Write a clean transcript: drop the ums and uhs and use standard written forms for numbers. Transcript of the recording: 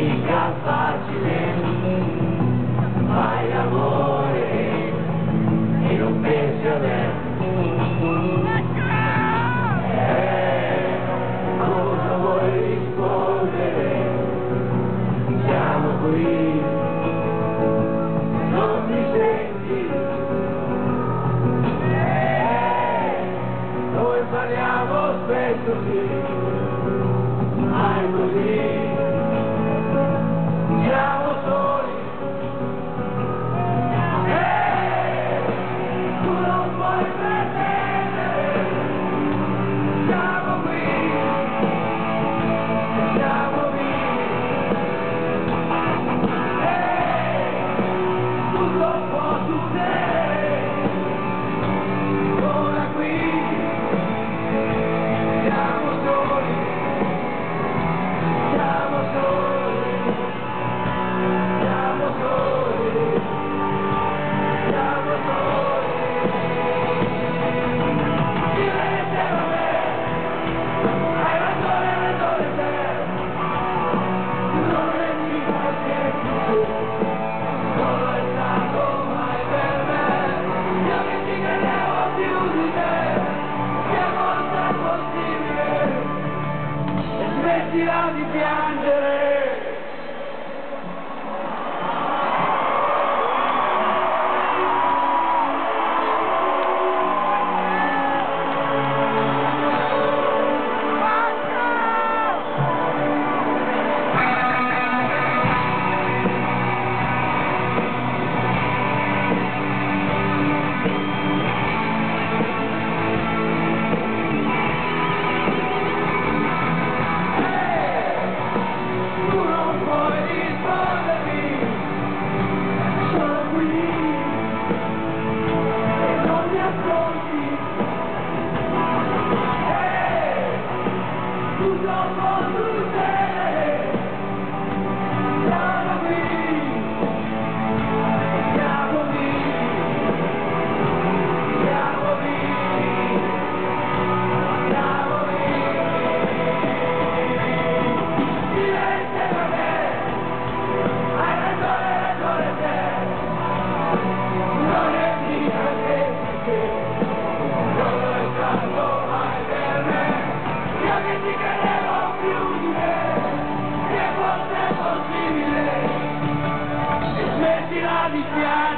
mica facile, fai l'amore e non pensi a me. Cosa vuoi rispondere? Siamo qui, non ti senti? Noi parliamo spesso sì, ma è così. Siamo soli, tu non puoi pretendere. Siamo qui, siamo vivi, tutto può succedere. Ora qui, siamo soli, siamo soli. Siamo soli, siamo soli. Silenzio a me, hai ragione te. Non è mica che tu, solo è stato mai per me. Io che ci credevo più di te, che cosa è possibile? E smettila di piangere. Di piangere.